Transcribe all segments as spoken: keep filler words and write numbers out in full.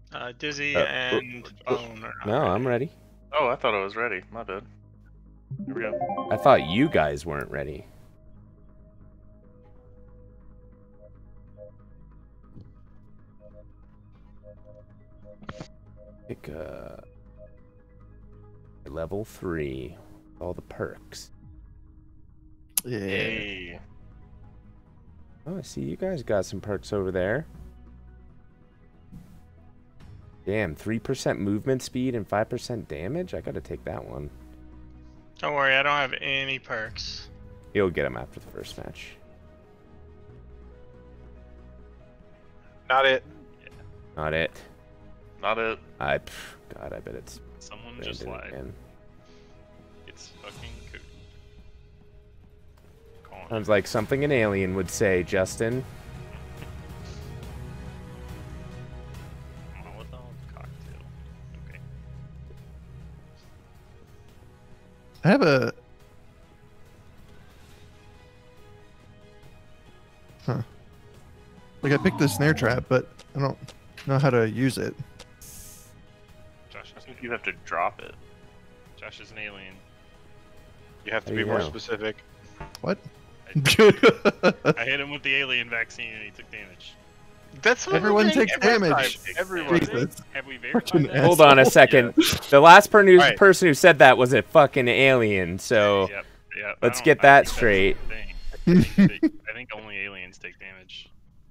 Uh, Dizzy Uh, and uh, Bone are not No, ready. I'm ready. Oh, I thought I was ready. My bad. Here we go. I thought you guys weren't ready. Pick a level three. All the perks. Yeah. Hey. Oh, I see you guys got some perks over there. Damn, three percent movement speed and five percent damage? I gotta take that one. Don't worry, I don't have any perks. You'll get them after the first match. Not it. Not it. Not it. I, pff, God, I bet it's Someone just Brandon lied. again. It's fucking Cody. Calling Sounds like something an alien would say, Justin. Molotov cocktail. Okay. I have a. Huh. Like I picked the snare trap, but I don't know how to use it. Josh I is, think you have to drop it. Josh is an alien. You have to There be you more go. specific. What? I hit him with the alien vaccine and he took damage. That's what Everyone I'm saying takes every damage. time. Everyone. Jesus. Have we Fucking verified that? Hold on a second. The last per- Right. person who said that was a fucking alien, so Yep, yep. I let's don't- get I that think that's straight. the thing. I think, they- I think only aliens take damage.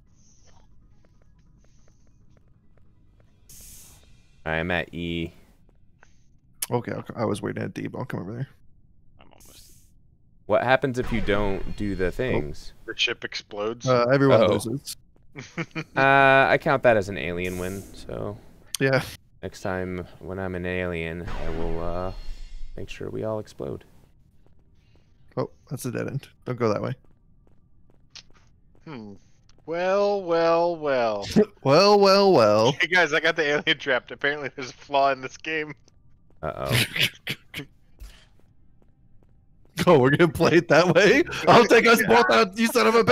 I'm at E. Okay, I'll, I was waiting at D, but I'll come over there. I'm almost. What happens if you don't do the things? The ship explodes. Uh, everyone Oh. loses. Uh, I count that as an alien win, so Yeah. next time when I'm an alien, I will uh, make sure we all explode. Oh, that's a dead end. Don't go that way. hmm. Well, well, well. Well, well, well. Hey guys, I got the alien trapped. Apparently, there's a flaw in this game. Uh-oh. Oh, we're gonna play it that way? I'll take us both out, you son of a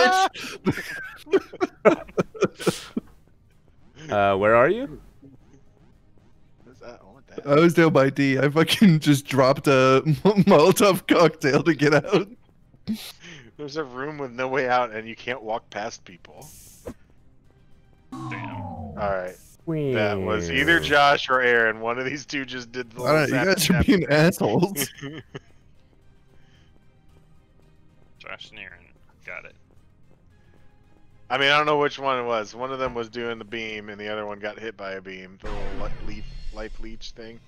bitch! Uh, where are you? What's that? I want that. I was down by D. I fucking just dropped a Molotov cocktail to get out. There's a room with no way out, and you can't walk past people. Damn. All right, that was either Josh. Josh or Aaron. One of these two just did the. I don't know, you guys are being assholes. Josh and Aaron. Got it. I mean, I don't know which one it was. One of them was doing the beam, and the other one got hit by a beam. The little li- leaf, life leech thing.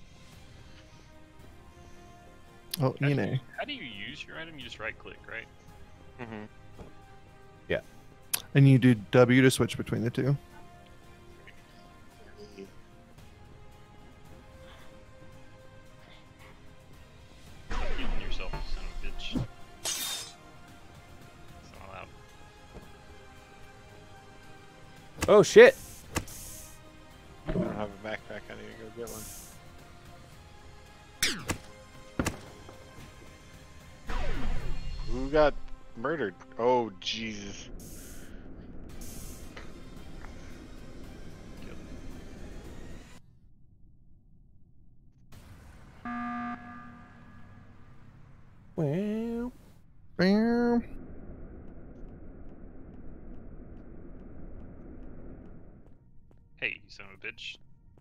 Oh, How do, Nene. you, how do you use your item? You just right click, right? Mm-hmm. And you do W to switch between the two. Stop hitting yourself, son of a bitch. It's not allowed. Oh shit! I don't have a backpack. I need to go get one. Who got murdered? Oh, Jesus. Well, Bam. Hey, you son of a bitch.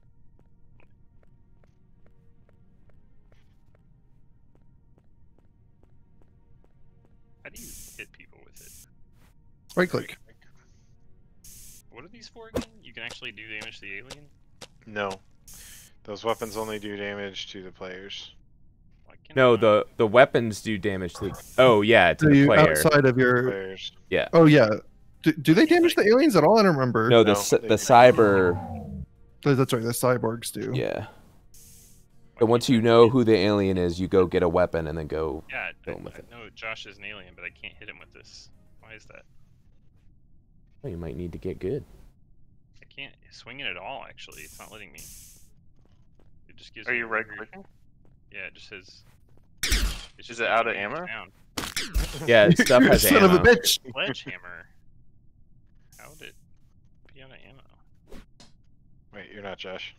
How do you hit people with it? Right click. What are these for again? You can actually do damage to the alien? No. Those weapons only do damage to the players. Why can't no, I not- the the weapons do damage to. Oh yeah, to So the you player. outside of your. Players. Yeah. Oh yeah. Do, do they damage the aliens at all? I don't remember. No, the No, c- they the do. cyber. Oh, that's right. The cyborgs do. Yeah. why But once can't you I know hit- who the alien is, you go get a weapon and then go. Yeah, I, kill him with I it. know Josh is an alien, but I can't hit him with this. Why is that? Well, you might need to get good. I can't swing it at all, actually. It's not letting me. It just gives Are me you a right weird- clicking? Yeah, it just says. It's Is just it out of damage ammo? down. Yeah, stuff You're a has son ammo. of a bitch. Sledgehammer. How would it be out of ammo? Wait, you're not Josh.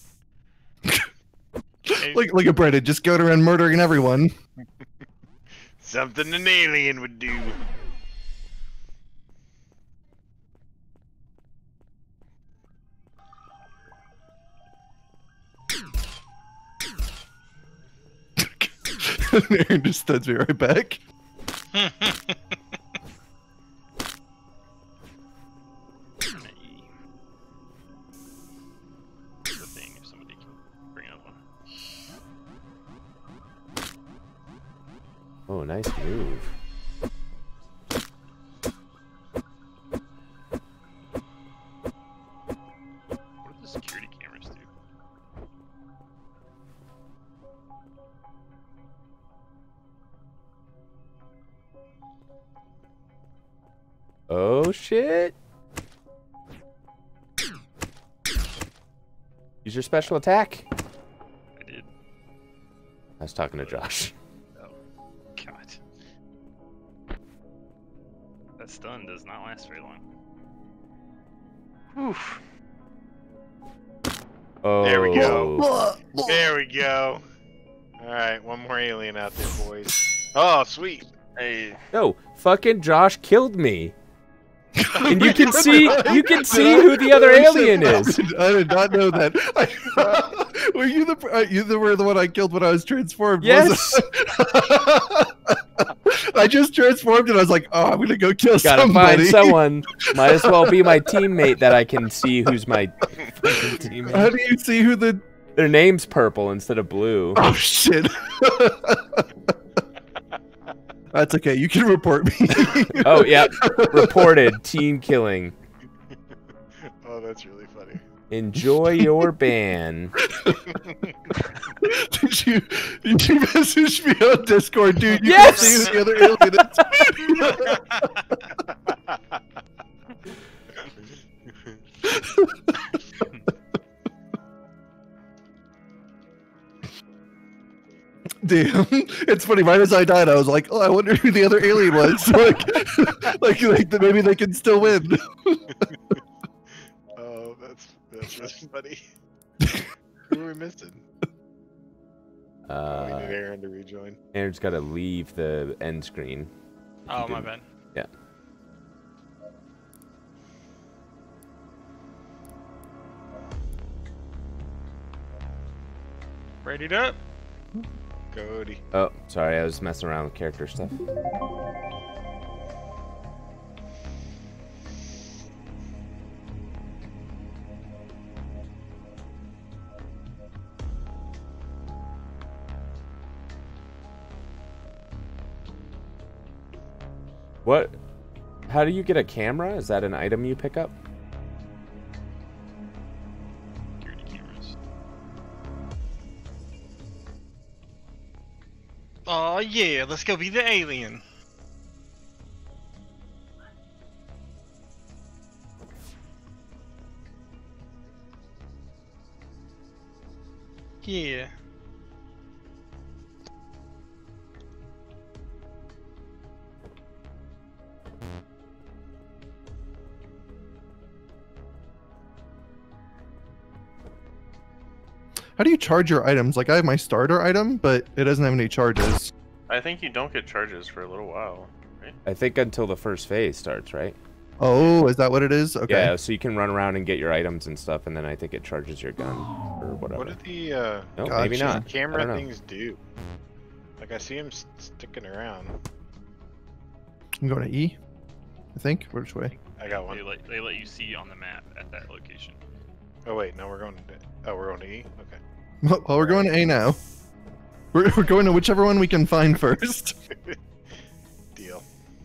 Hey, Look, look at Brendan, just going around murdering everyone. Something an alien would do. Aaron just stuns me right back. The thing, if somebody can bring up one. Oh, nice move. What do the security cameras do? Oh shit! Use your special attack. I did. I was talking to Josh. Oh, God. That stun does not last very long. Oof. Oh. There we go. There we go. Alright, one more alien out there, boys. Oh, sweet. Hey. No, fucking Josh killed me. And you can see, you can see who the other alien is. I did not know that. I, were you the uh, you the, were the one I killed when I was transformed? Yes. I just transformed and I was like, oh, I'm gonna go kill Gotta somebody. find someone. Might as well be my teammate that I can see who's my fucking teammate. How do you see who the? Their name's purple instead of blue. Oh shit. That's okay. You can report me. Oh yeah, reported team killing. Oh, that's really funny. Enjoy your ban. Did you did you message me on Discord, dude? You Yes! can see who the other alien is. Damn, it's funny. Right as I died, I was like, "Oh, I wonder who the other alien was." like, like, like maybe they can still win. Oh, that's that's really funny. Who are we missing? Oh, we Uh, need Aaron to rejoin. Aaron's got to leave the end screen. oh, my bad. Yeah. Readied up. Cody. Oh, sorry, I was messing around with character stuff. What? How do you get a camera? Is that an item you pick up? Security cameras. Oh yeah, let's go be the alien. Yeah. How do you charge your items? Like, I have my starter item, but it doesn't have any charges. I think you don't get charges for a little while, right? I think until the first phase starts, right? Oh, is that what it is? Okay. Yeah, so you can run around and get your items and stuff, and then I think it charges your gun or whatever. What do the uh, No, maybe Gotcha. not. I don't camera know. things do? Like I see them sticking around. I'm going to E, I think. Which way? I got They one. let they let you see on the map at that location. Oh wait, no, we're going to. Oh, we're going to E. Okay. Well, well, we're going to A now. We're, we're going to whichever one we can find first. Deal.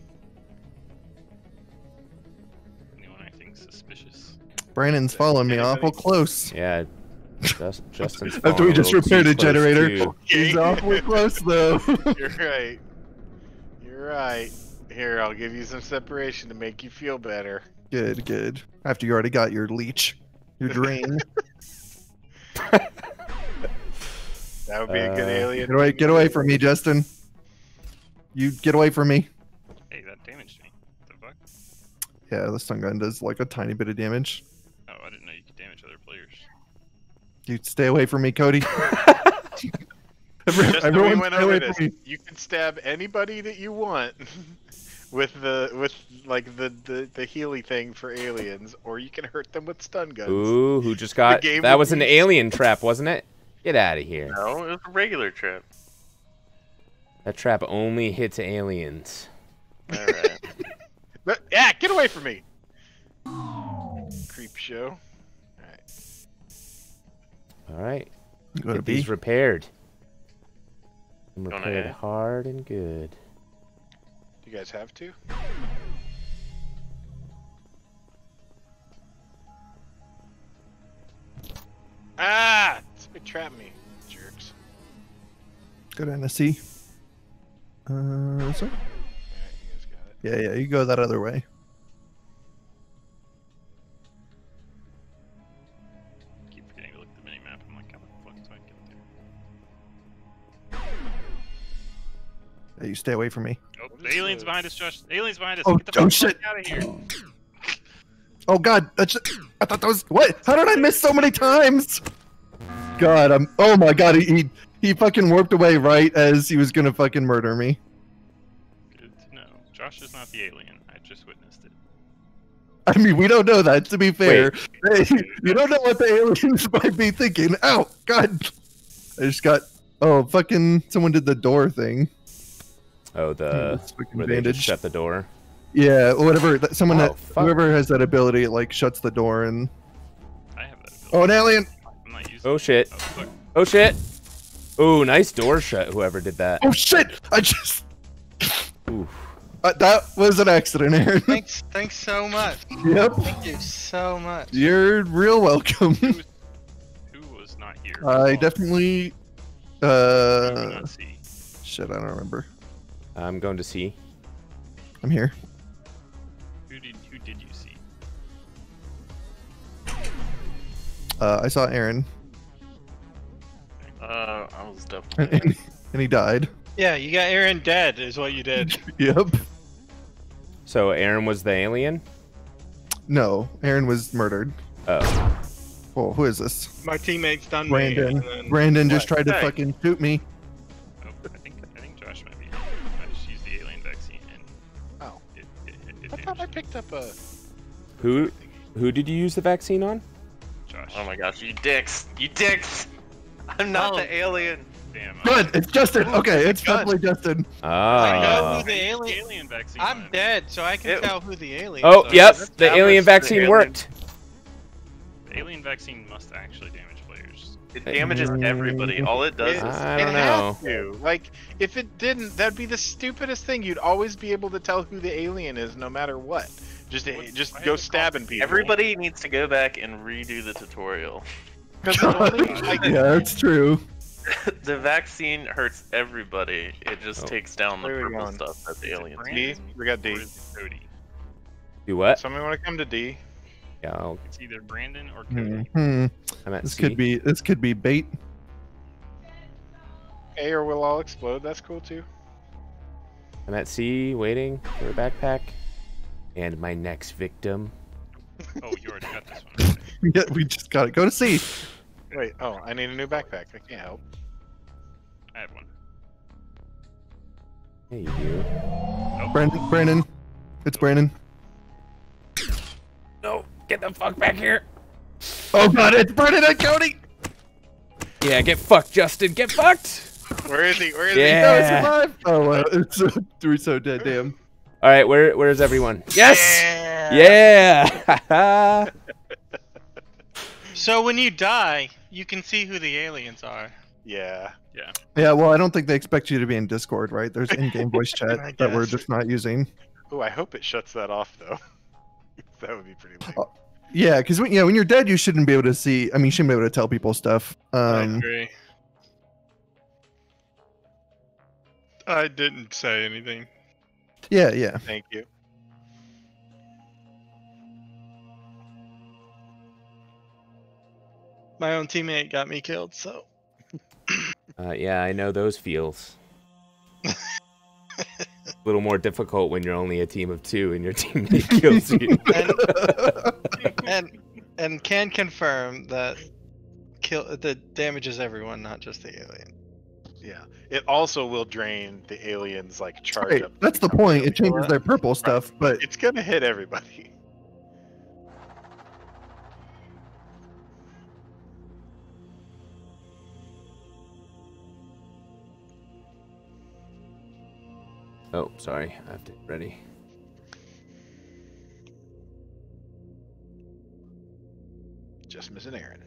Anyone I think suspicious? Brandon's following me awful close. Yeah, just, Justin's After we falling a just little too repaired a close, generator. too. He's awfully close, though. You're right. You're right. Here, I'll give you some separation to make you feel better. Good, good. After you already got your leech, your drain. That would be a good Uh, alien. Get away, get away from me, Justin. You get away from me. Hey, that damaged me. What the fuck? Yeah, the stun gun does like a tiny bit of damage. Oh, I didn't know you could damage other players. You stay away from me, Cody. Just so we Everyone went stay over away this, from me. you can stab anybody that you want with the with like the, the the Healy thing for aliens, or you can hurt them with stun guns. Ooh, who just got... game That would was an be- alien trap, wasn't it? Get out of here. No, it was a regular trap. That trap only hits aliens. Alright. But, yeah, get away from me! Creep show. Alright. All right. Go to Get B. these repaired. I'm Going repaired A. hard and good. Do you guys have to? Ah! Somebody trapped me. Jerks. Go to N S C. Uh, sorry. Alright, you guys got it. Yeah, yeah, you go that other way. keep forgetting to look at the mini map. I'm like, how the fuck do I get there? Yeah, you stay away from me. Oh, What the is aliens this? behind us, Josh. The aliens behind us. Oh, Get the oh, fuck shit. out of here. Oh God, that's. I thought that was what? How did I miss so many times? God, I'm. Oh my God, he he, he fucking warped away right as he was gonna fucking murder me. Good to know. Josh is not the alien. I just witnessed it. I mean, we don't know that. To be fair, Hey, you don't know what the aliens might be thinking. Ow, God! I just got. Oh, fucking! Someone did the door thing. Oh, the This fucking where they just bandage. shut the door. Yeah, whatever. that- Someone Oh, that fuck. whoever has that ability, it, like shuts the door and. I have that ability. Oh, an alien! I'm not using Oh it. shit. Oh, fuck. Oh shit. Ooh, nice door shut. Whoever did that. Oh shit! I just. Oof. Uh, that was an accident, Aaron. Thanks, thanks so much. Yep. Thank you so much. You're real welcome. Who was not here? I Oh, definitely. who did Uh. not see. Shit, I don't remember. I'm going to see. I'm here. Who did who did you see? Uh, I saw Aaron, Uh, I was and, definitely. and, and he died. Yeah, you got Aaron dead, is what you did. Yep. So Aaron was the alien? No, Aaron was murdered. Oh. Oh, who is this? My teammates done Brandon. me. and then- Brandon just What? tried to Hey. fucking shoot me. Oh, I think I think Josh might be. I just used the alien vaccine and Oh. it it, it, it I thought I damaged picked up a. Who who did you use the vaccine on? Josh. Oh my gosh, you dicks! You dicks! I'm not Oh. the alien! Damn. Good, it's Justin. Okay, it's Good. definitely Justin. I know Ah. who the The alien. alien vaccine. I'm on. dead, so I can It- tell who the alien. Oh, is. yep. That The was alien the vaccine alien. worked. The alien vaccine must actually damage players. It damages everybody. All it does is. I it don't has know. to. Like, if it didn't, that'd be the stupidest thing. You'd always be able to tell who the alien is, no matter what. Just, What- just why go is it stabbing people. Everybody needs to go back and redo the tutorial. 'Cause it only, like, Yeah, that's true. The vaccine hurts everybody. It just Oh. takes down the Where are we purple going? stuff that the aliens D. use. Brandon We got or D. is it Cody? Do what? Somebody want to come to D? Yeah, I'll, It's either Brandon or Cody. Hmm. I'm at This C. could be. This could be bait. A, or we'll all explode. That's cool too. I'm at C, waiting for a backpack. And my next victim. Oh, you already got this one. Yeah, we just got it. Go to C. Wait. Oh, I need a new backpack. I can't help. I have one. Hey, you do. Brandon. Brandon. It's Brandon. No, get the fuck back here. Oh God, it's Brandon and Cody. Yeah, get fucked, Justin. Get fucked. Where is he? Where is Yeah. No, it's alive. Oh, uh, it's uh, we're so dead. Damn. All right, where where's everyone? he? Yes. Yeah. Yeah. So when you die, you can see who the aliens are. Yeah. Yeah. Yeah. Well, I don't think they expect you to be in Discord, right? There's in-game voice I chat that we're guess. just not using. Oh, I hope it shuts that off though. That would be pretty lame. Oh, Yeah, because when yeah, when you're dead, you shouldn't be able to see. I mean, you shouldn't be able to tell people stuff. I Um, agree. I didn't say anything. yeah, yeah. Thank you. My own teammate got me killed, so. Uh, yeah, I know those feels. A little more difficult when you're only a team of two and your teammate kills you. And, and And can confirm that kill the damages everyone, not just the alien. Yeah. It also will drain the aliens like charge Right, up. that's the point. It changes their purple stuff, but It's gonna hit everybody. Oh, sorry. I have to get ready. Just missing Aaron.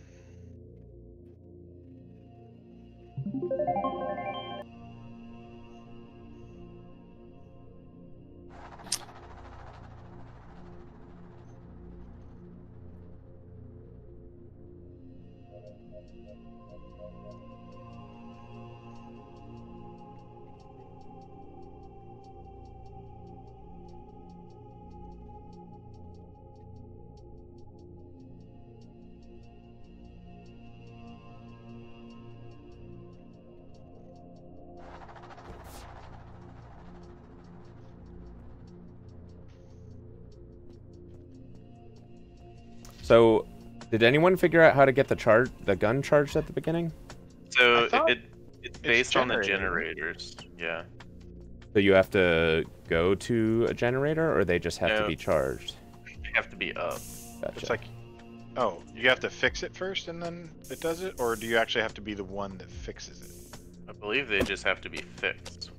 So, did anyone figure out how to get the charge, the gun charged at the beginning? So I thought it it's based on the generated. generators. Yeah. So you have to go to a generator, or they just have to No. be charged? They have to be up. Gotcha. It's like, oh, you have to fix it first and then it does it? Or do you actually have to be the one that fixes it? I believe they just have to be fixed.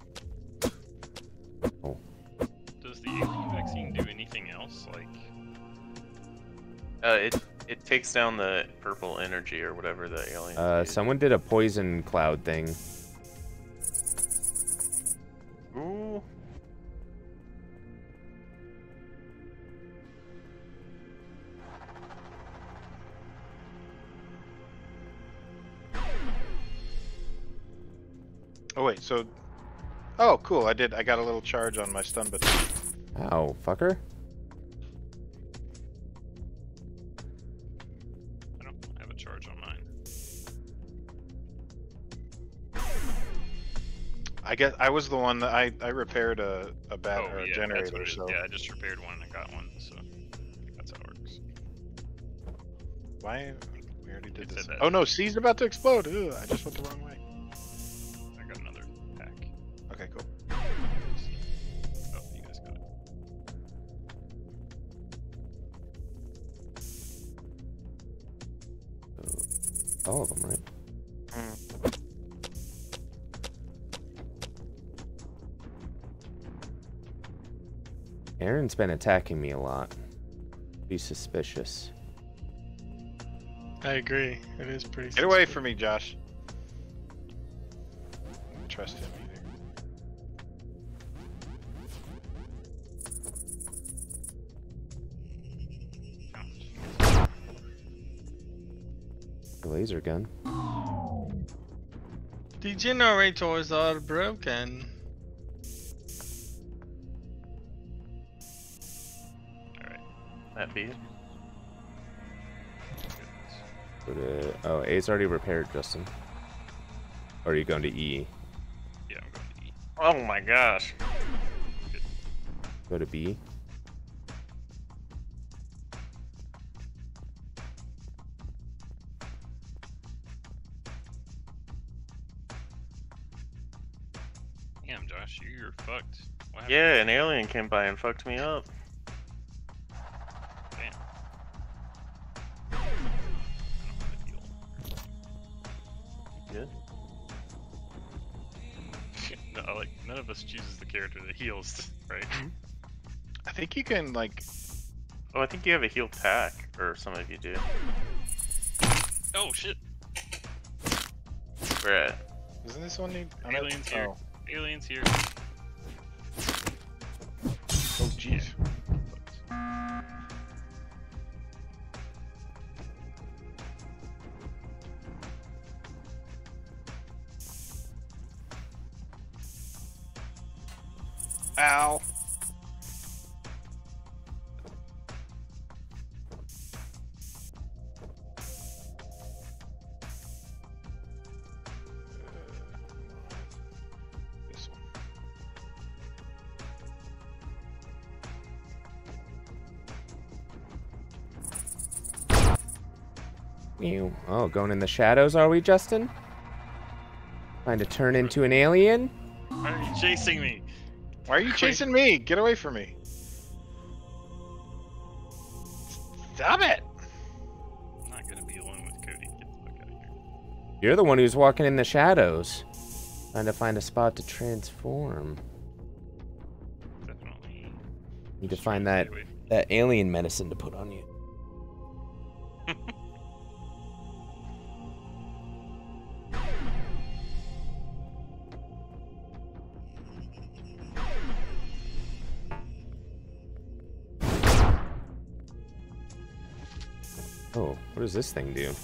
Does the alien vaccine do anything else? Like, Uh, it it takes down the purple energy or whatever the alien. Uh, someone did a poison cloud thing. Ooh. Oh wait, so oh cool, I did I got a little charge on my stun button. Ow, fucker. I don't have a charge on mine. I guess I was the one that I, I repaired a, a bat Oh or a yeah, that's generator, what it is. so Yeah, I just repaired one and got one, so I think that's how it works. why we already did It this. said that. Oh no, C's about to explode. Ugh, I just went the wrong way. I got another pack. Okay, cool. Oh, you guys got it. All of them, right? Aaron's been attacking me a lot. Be suspicious. I agree. It is pretty. Get away suspicious. from me, Josh. Don't trust him either. The laser gun. The generators are broken. That be it. Go to, oh, A's already repaired, Justin. Or are you going to E? Yeah, I'm going to E. Oh my gosh. Go to B. Damn, Josh, you're fucked. What happened? Yeah, an alien came by and fucked me up. Damn. I don't have a deal. Good. No, like, none of us chooses the character that heals, right? I think you can like Oh, I think you have a heal pack, or some of you do. Oh, shit. Where at? doesn't this one need I don't- Aliens here. Oh, Aliens here. oh jeez. Ow. This one. Mew. Oh, going in the shadows, are we, Justin? Trying to turn into an alien? Why are you chasing me? Why are you chasing me? Get away from me. Stop it! I'm not gonna be alone with Cody. Get the fuck out of here. You're the one who's walking in the shadows. Trying to find a spot to transform. Definitely. Need to find that, that alien medicine to put on you. Oh, what does this thing do?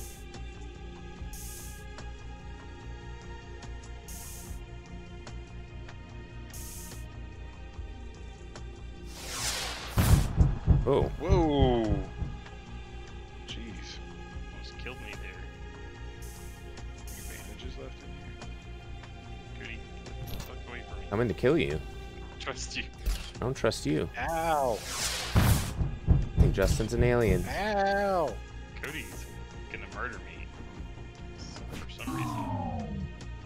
Oh. Whoa! Jeez. Almost killed me there. Any bandages left in here? Cody, get the fuck away from me. I'm in to kill you. Trust you. I don't trust you. Ow! I think Justin's an alien. Ow! Cody's gonna murder me. For some reason.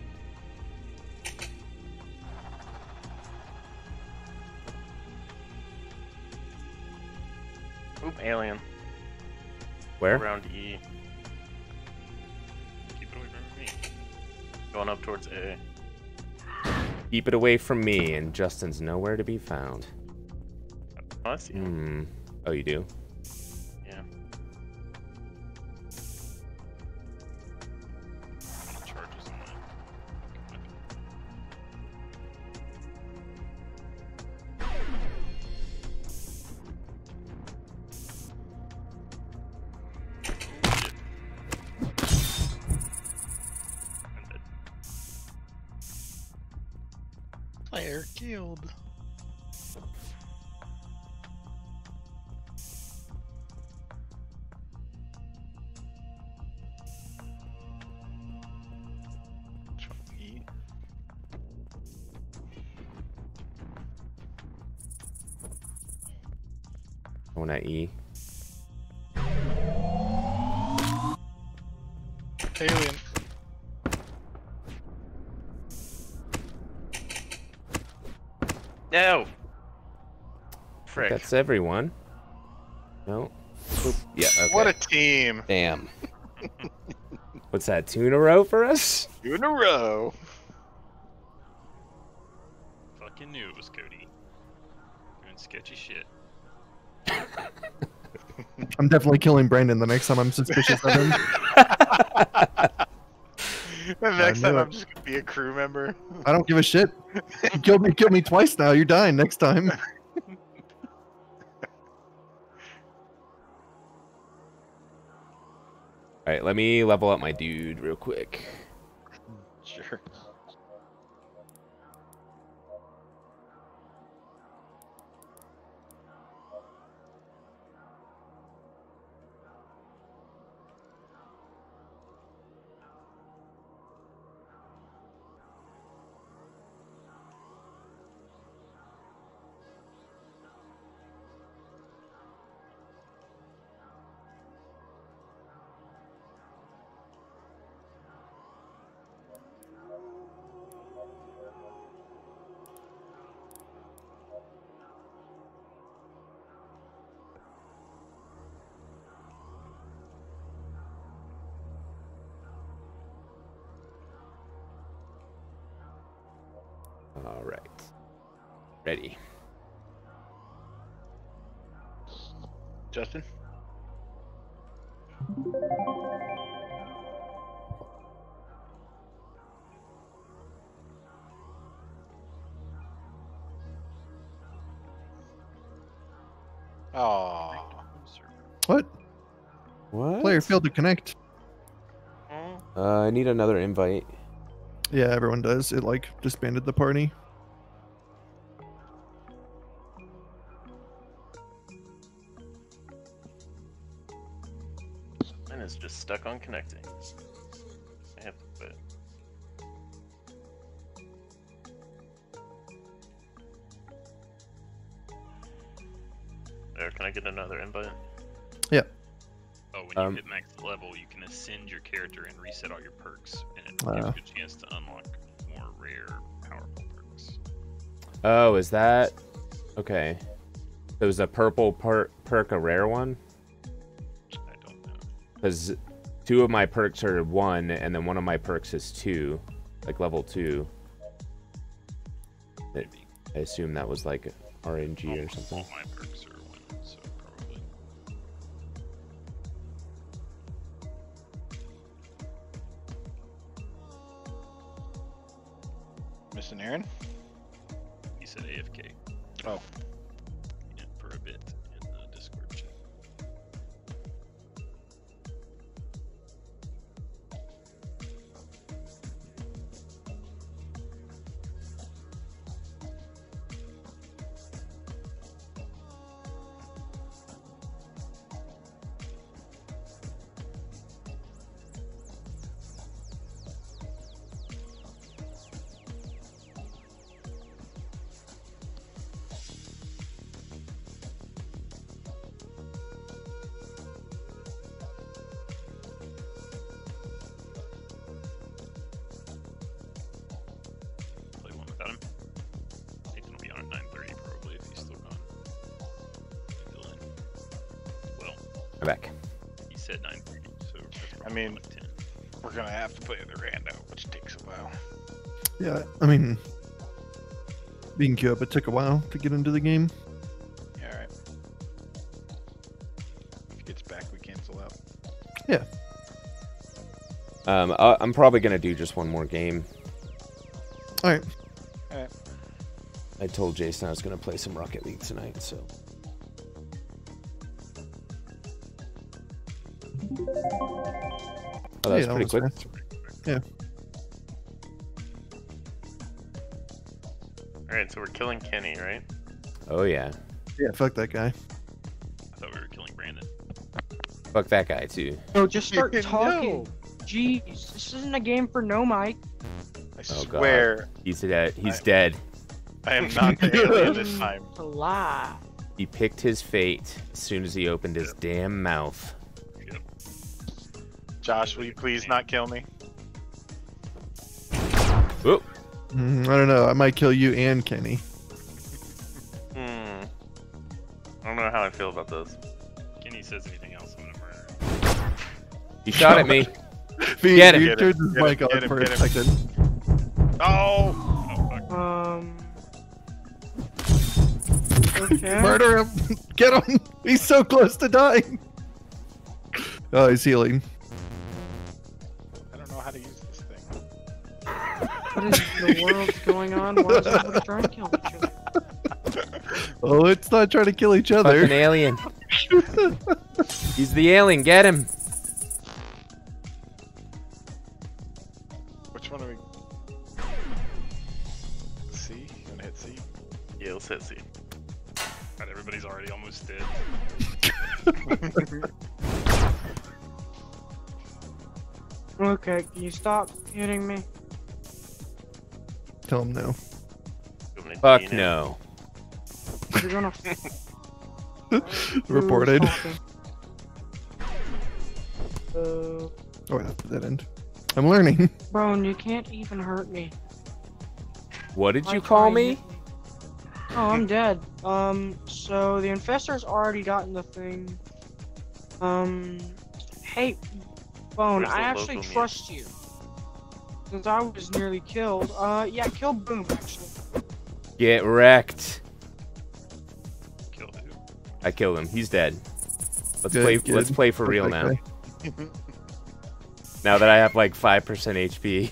Oop, alien. Where? Around E. Keep it away from me. Going up towards A. Keep it away from me, and Justin's nowhere to be found. Oh, I see him. Hmm. Oh, you do? Yeah. Any charges on that? I'm dead. Player killed. E. Going at E. Alien. No! Frick. That's everyone. No. Oop. Yeah. Okay. What a team! Damn. What's that? Two in a row for us? Two in a row. Fucking knew it was Cody. Doing sketchy shit. I'm definitely killing Brandon the next time I'm suspicious of him. The next knew time it. I'm just gonna be a crew member. I don't give a shit. You killed me, killed me twice now. You're dying next time. Alright, let me level up my dude real quick. Sure. Alright. Ready. Justin? Oh. What? What? Player failed to connect. Uh, I need another invite. Yeah, everyone does. It like disbanded the party. Mine is just stuck on connecting. I have to quit. There, can I get another invite? Yeah. Oh, when Um, you hit max level, you can ascend your character and reset all your perks, and it Wow. gives you a chance to unlock more rare, powerful perks. Oh, is that okay? So is a purple per perk a rare one? I don't know. Because two of my perks are one, and then one of my perks is two, like level two. It, Maybe. I assume that was like R N G or All- something. All my perks are one, so probably. Missing Aaron? He said A F K. Oh. Yeah, for a bit in the Discord chat. Play one without him. Nathan will be on at nine thirty probably if he's still gone. Still in. Well, I'm back. he said nine thirty, so that's I probably mean- like ten. We're gonna have to play the rando, which takes a while. Yeah, I mean, being queue up, it took a while to get into the game. Yeah, alright. If he gets back, we cancel out. Yeah. Um, I I'm probably gonna do just one more game. All right. Alright. I told Jason I was gonna play some Rocket League tonight, so. Oh, that's Hey, pretty that quick. was fast. Yeah. Alright, so we're killing Kenny, right? Oh yeah. Yeah, fuck that guy. I thought we were killing Brandon. Fuck that guy too. No, just start No. talking. Jeez, this isn't a game for no mic. I Oh, God. swear, He's dead. He's I- dead. I am not the alien this time. It's a lie. He picked his fate as soon as he opened his damn mouth. Yep. Josh, will you please not kill me? Oop. Mm, I don't know. I might kill you and Kenny. Hmm. I don't know how I feel about this. Kenny says anything else, I'm gonna murder him. He shot at me. Pete, Get him. you Get turned him, his get him, mic get on him, for a get him. second. Oh! Oh, fuck. Um. Okay. Murder him! Get him! He's so close to dying. Oh, he's healing. I don't know how to use this thing. What is the world going on? Why is everybody trying to kill each other? Oh, it's not trying to kill each Fucking other. alien. He's the alien. Get him. Which one are we? C? You wanna hit C? Yeah, let's hit C. God, everybody's already almost dead. Okay, can you stop hitting me? Tell him no. Give him a Fuck D now. no. You're gonna. Reported. Who's talking? Uh, Oh, wait, that's that end. I'm learning. bro, you can't even hurt me. What did Why you try call and me? hit Oh, I'm dead. Um, so the infestor's already gotten the thing. Um, hey, Bone, Where's I the actually local trust you. Since I was nearly killed. Uh, yeah, kill Boom, actually. Get wrecked. Killed who? I killed him. He's dead. Let's Good, play. good. Let's play for real Fuck now. that Now that I have like five percent H P.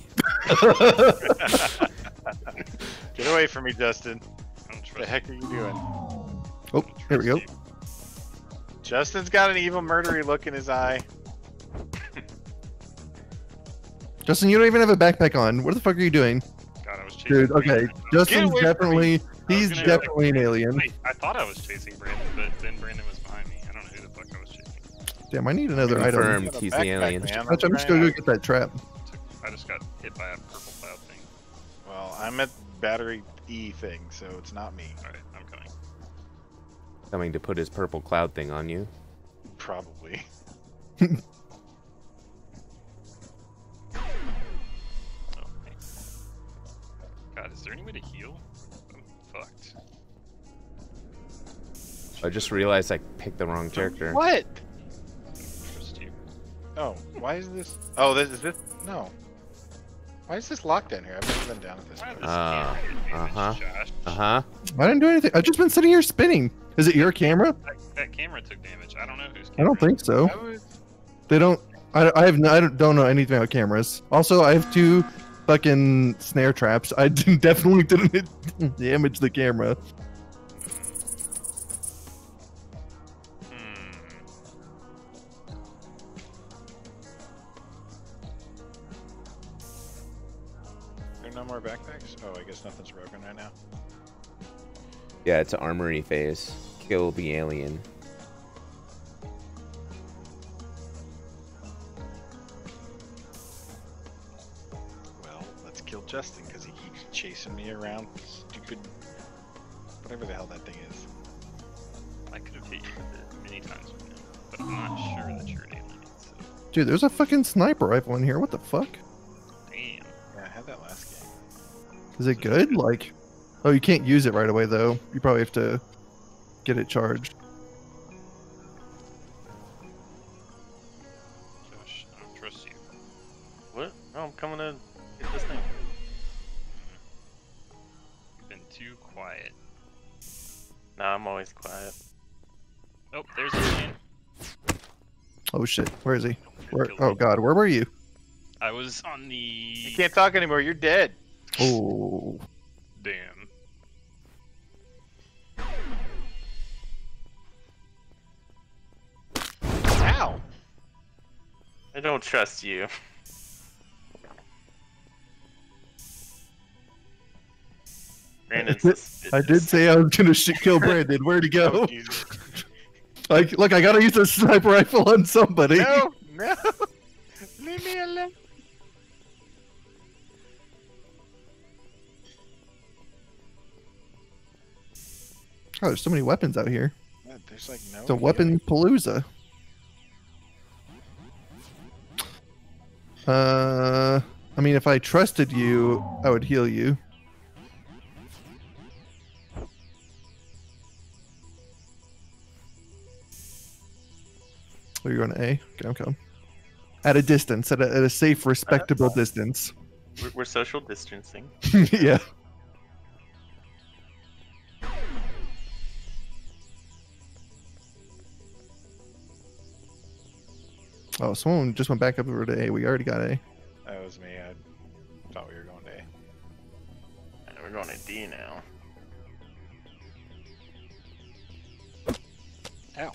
Get away from me, Justin. I don't What the trust heck are you doing? Oh, here we go. Justin's got an evil murdery look in his eye. Justin, you don't even have a backpack on. What the fuck are you doing? God, I was chasing Dude, okay. Brandon. Justin's away from definitely, I was he's gonna- definitely an alien. Wait, I thought I was chasing Brandon, but then Brandon was behind me. I don't know who the fuck I was chasing. Damn, I need another item. Confirmed. Got a He's the backpack, alien. man. Watch, I'm just gonna go get that trap. I just got hit by a purple cloud thing. Well, I'm at battery E thing, so it's not me. Alright, I'm coming. Coming to put his purple cloud thing on you. Probably. Okay. God, is there any way to heal? I'm fucked. I just realized I picked the wrong character. What? Trust you. Oh, why is this? Oh, this is this? No. Why is this locked in here? I've never been down at this Why place. does Uh, this camera get damaged, uh-huh. Josh? Uh-huh. I didn't do anything. I've just been sitting here spinning. Is it your camera? That, that camera took damage. I don't know whose I camera. don't think so. I was- They don't. I, I have. No, I don't, don't know anything about cameras. Also, I have two fucking snare traps. I didn't, definitely didn't damage the camera. Hmm. There are no more backpacks? Oh, I guess nothing's broken right now. Yeah, it's an armory phase. Kill the alien. Well, let's kill Justin because he keeps chasing me around. Stupid. Whatever the hell that thing is. I could have hit you with it many times right now, but I'm not sure that you're an alien. So, Dude, there's a fucking sniper rifle in here. What the fuck? damn. Yeah, I had that last game. Is it good? Like, oh, you can't use it right away though. You probably have to get it charged. Josh, I don't trust you. What? No, I'm coming to get this thing. You've been too quiet. Nah, I'm always quiet. Oh, there's an alien. Oh shit, where is he? Where? Killed Oh me. god, where were you? I was on the. You can't talk anymore. You're dead. Oh, Damn. Ow! I don't trust you. Brandon's I did- suspicious. I did say I was gonna sh- kill Brandon. Where'd he Oh, go? Jesus. Like, look, I gotta use a sniper rifle on somebody. No! No! Leave me alone! Oh, there's so many weapons out here. God, there's like no. It's a weapon palooza. Uh, I mean, if I trusted you, I would heal you. Oh, you're going to A? Okay, okay. At a distance, at a, at a safe, respectable distance. We're, we're social distancing. Yeah. Oh, someone just went back up over to A. We already got A. That was me. I thought we were going to A. And we're going to D now. Ow.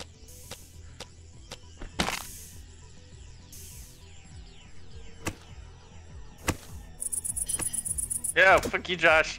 Yeah, fuck you, Josh.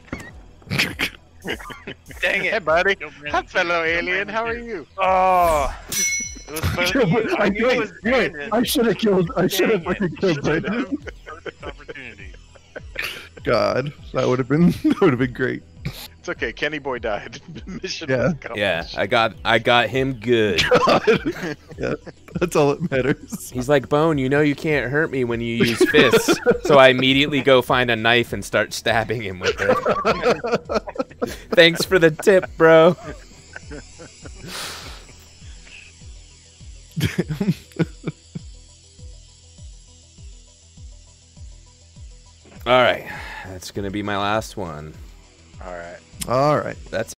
Dang Hey, it. buddy. Kill Brandon Hi, too. fellow Kill alien. Brandon How are too. you? Oh, it was both of you. I knew it was Brandon. I should have killed. I should have Dang it. fucking killed Brandon. Perfect opportunity. God, that would have been that would have been great. It's okay. Kenny Boy died. Mission Yeah. was accomplished. Yeah, I got I got him good. God. Yeah, that's all that matters. He's like, Bone, you know you can't hurt me when you use fists. So I immediately go find a knife and start stabbing him with it. Thanks for the tip, bro. All right, that's gonna be my last one. All right. All right. That's